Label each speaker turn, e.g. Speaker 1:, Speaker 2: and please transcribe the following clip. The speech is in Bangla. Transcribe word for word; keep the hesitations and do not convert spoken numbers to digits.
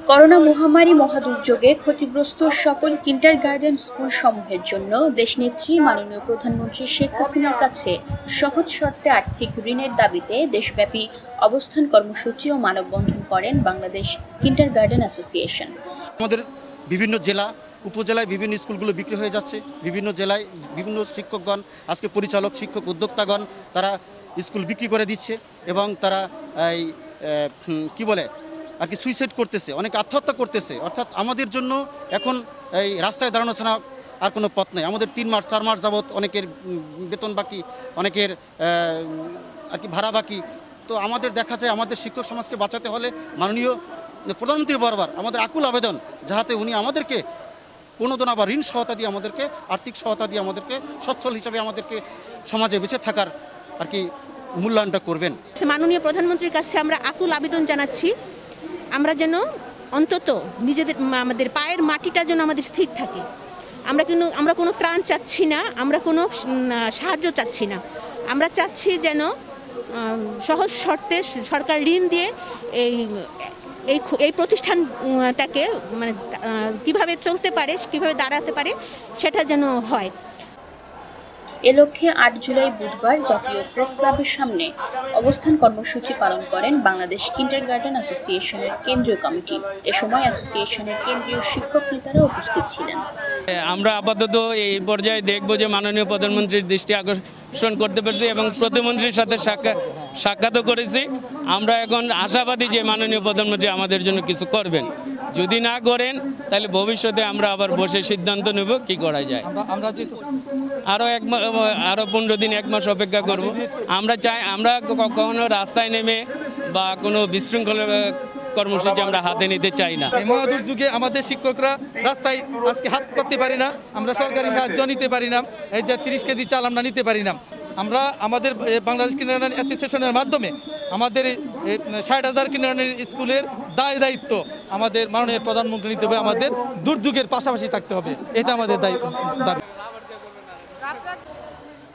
Speaker 1: করোনা মহামারী মহাদুর্যোগে ক্ষতিগ্রস্ত সকল কিন্ডারগার্টেন স্কুলসমূহের জন্য দেশনেত্রী মাননীয় প্রধানমন্ত্রী শেখ হাসিনার কাছে সহজ শর্তে আর্থিক ঋণের দাবিতে দেশব্যাপী অবস্থান কর্মসূচি ও মানববন্ধন করেন বাংলাদেশ কিন্ডারগার্টেন অ্যাসোসিয়েশন।
Speaker 2: আমাদের বিভিন্ন জেলা উপজেলায় বিভিন্ন স্কুলগুলো বিক্রি হয়ে যাচ্ছে, বিভিন্ন জেলায় বিভিন্ন শিক্ষকগণ, আজকে পরিচালক শিক্ষক উদ্যোক্তাগণ তারা স্কুল বিক্রি করে দিচ্ছে এবং তারা এই কি বলে আর কি সুইসাইড করতেছে, অনেকে আত্মহত্যা করতেছে। অর্থাৎ আমাদের জন্য এখন এই রাস্তায় দাঁড়ানো ছাড়া আর কোনো পথ নেই। আমাদের তিন মাস চার মাস যাবৎ অনেকের বেতন বাকি, অনেকের আর কি ভাড়া বাকি। তো আমাদের দেখা যায় আমাদের শিক্ষক সমাজকে বাঁচাতে হলে মাননীয় প্রধানমন্ত্রী বরাবর আমাদের আকুল আবেদন, যাহাতে উনি আমাদেরকে প্রণোদনা বা ঋণ সহায়তা দিয়ে আমাদেরকে আর্থিক সহায়তা দিয়ে আমাদেরকে সচ্ছল হিসাবে আমাদেরকে সমাজে বেঁচে থাকার আর কি মূল্যায়নটা করবেন।
Speaker 3: মাননীয় প্রধানমন্ত্রীর কাছে আমরা আকুল আবেদন জানাচ্ছি, আমরা যেন অন্তত নিজেদের আমাদের পায়ের মাটিটা যেন আমাদের স্থির থাকে। আমরা কিন্তু আমরা কোনো ত্রাণ চাচ্ছি না, আমরা কোনো সাহায্য চাচ্ছি না। আমরা চাচ্ছি যেন সহজ শর্তে সরকার ঋণ দিয়ে এই এই এই প্রতিষ্ঠানটাকে মানে কীভাবে চলতে পারে, কীভাবে দাঁড়াতে পারে সেটা যেন হয়।
Speaker 1: এ লক্ষ্যে আট জুলাই বুধবার জাতীয় প্রেস ক্লাবের সামনে অবস্থান কর্মসূচি পালন করেন বাংলাদেশ কিন্ডারগার্টেন অ্যাসোসিয়েশনের কেন্দ্রীয় কমিটি। এ সময় অ্যাসোসিয়েশনের কেন্দ্রীয় শিক্ষক নেতারা উপস্থিত ছিলেন।
Speaker 4: আমরা আপাতত এই পর্যায়ে দেখব যে মাননীয় প্রধানমন্ত্রীর দৃষ্টি আকর্ষণ করতে পারছি এবং প্রধানমন্ত্রীর সাথে সাক্ষাৎ সাক্ষাৎও করেছি। আমরা এখন আশাবাদী যে মাননীয় প্রধানমন্ত্রী আমাদের জন্য কিছু করবেন। যদি না করেন তাহলে ভবিষ্যতে আমরা আবার বসে সিদ্ধান্ত নেব কি করা যায়। আমরা আরও এক আরও পনেরো দিন এক মাস অপেক্ষা করব। আমরা চাই আমরা কখনো রাস্তায় নেমে বা কোনো বিশৃঙ্খল কর্মসূচি আমরা হাতে নিতে চাই না।
Speaker 5: এই মহাদুর্যোগে আমাদের শিক্ষকরা রাস্তায় আজকে হাত পাততে পারি না, আমরা সরকারি সাহায্য নিতে পারি না, এই যে তিরিশ কেজি চাল আমরা নিতে পারি না। আমরা আমাদের বাংলাদেশ কিন্ডারগার্টেন অ্যাসোসিয়েশনের মাধ্যমে আমাদের ষাট হাজার কিন্ডারগার্টেন স্কুলের দায় দায়িত্ব আমাদের মাননীয় প্রধানমন্ত্রী নিতে হবে। আমাদের দুর্যোগের পাশাপাশি থাকতে হবে, এটা আমাদের দাবি।